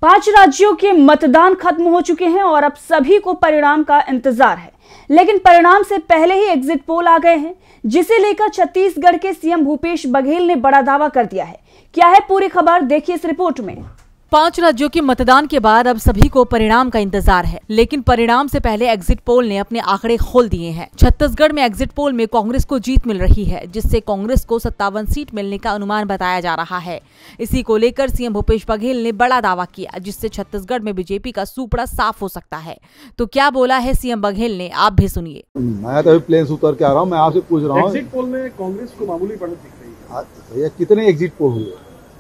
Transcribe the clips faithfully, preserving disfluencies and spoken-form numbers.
पांच राज्यों के मतदान खत्म हो चुके हैं और अब सभी को परिणाम का इंतजार है। लेकिन परिणाम से पहले ही एग्जिट पोल आ गए हैं, जिसे लेकर छत्तीसगढ़ के सीएम भूपेश बघेल ने बड़ा दावा कर दिया है। क्या है पूरी खबर, देखिए इस रिपोर्ट में। पांच राज्यों के मतदान के बाद अब सभी को परिणाम का इंतजार है, लेकिन परिणाम से पहले एग्जिट पोल ने अपने आंकड़े खोल दिए हैं। छत्तीसगढ़ में एग्जिट पोल में कांग्रेस को जीत मिल रही है, जिससे कांग्रेस को सत्तावन सीट मिलने का अनुमान बताया जा रहा है। इसी को लेकर सीएम भूपेश बघेल ने बड़ा दावा किया, जिससे छत्तीसगढ़ में बीजेपी का सुपड़ा साफ हो सकता है। तो क्या बोला है सीएम बघेल ने, आप भी सुनिए। मैं तो अभी प्लेन से उतर के आ रहा हूँ, मैं आपसे पूछ रहा हूँ, एग्जिट पोल में कांग्रेस को मामूली बढ़त दिख रही है। भैया कितने एग्जिट पोल हुए?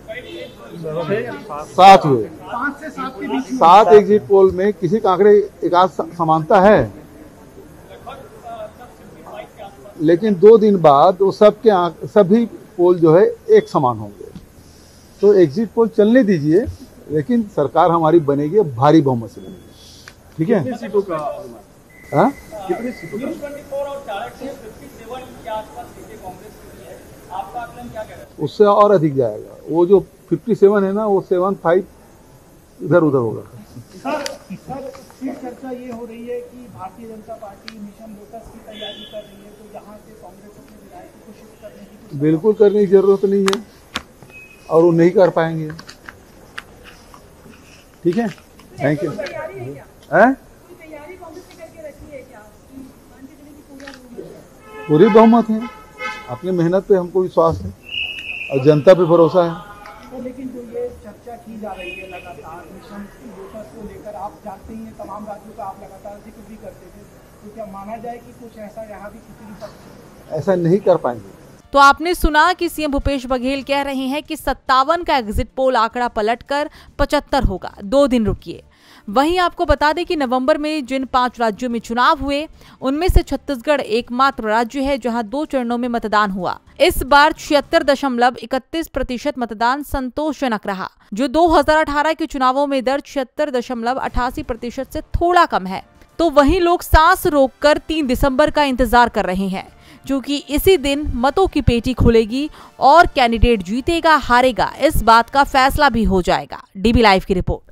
सात हुए। पाँच से सात के बीच सात एग्जिट पोल में किसी का आंकड़े एक आध समानता है, लेकिन दो दिन बाद वो सबके सभी पोल जो है एक समान होंगे। तो एग्जिट पोल चलने दीजिए, लेकिन सरकार हमारी बनेगी, भारी बहुमत से बनेगी। ठीक है? कितनी सीटों का हाँ? कितनी सीटों का? उससे और अधिक जाएगा। वो जो सत्तावन है ना, वो सेवन फाइव इधर उधर होगा। सर, सर फिर चर्चा ये हो रही है कि Bharatiya Janata party mission lotus की तैयारी कर रही है, तो यहाँ से कांग्रेस अपने विधायकों को शिफ्ट करने की बिल्कुल करने की जरूरत नहीं है, और वो नहीं कर पाएंगे। ठीक है, थैंक यू। हैं? पूरी बहुमत है, अपनी मेहनत पे हमको विश्वास है और जनता पे भरोसा है। तो लेकिन जो ये चर्चा की जा रही है लगातार मिशन लोटस को लेकर, आप जानते ही हैं तमाम राज्यों का आप लगातार जिक्र भी करते थे, तो क्या माना जाए कि कुछ ऐसा यहाँ भी किसी भी पक्ष ऐसा नहीं कर पाएंगे? तो आपने सुना कि सीएम भूपेश बघेल कह रहे हैं कि सत्तावन का एग्जिट पोल आंकड़ा पलटकर पचहत्तर होगा, दो दिन रुकिए। वहीं आपको बता दें कि नवंबर में जिन पांच राज्यों में चुनाव हुए, उनमें से छत्तीसगढ़ एकमात्र राज्य है जहां दो चरणों में मतदान हुआ। इस बार छिहत्तर दशमलव इकतीस प्रतिशत मतदान संतोषजनक रहा, जो दो हजार अठारह के चुनावों में दर्ज छिहत्तर दशमलव अठासी प्रतिशत से थोड़ा कम है। तो वहीं लोग सांस रोककर तीन दिसंबर का इंतजार कर रहे हैं, क्योंकि इसी दिन मतों की पेटी खुलेगी और कैंडिडेट जीतेगा हारेगा, इस बात का फैसला भी हो जाएगा। डीबी लाइव की रिपोर्ट।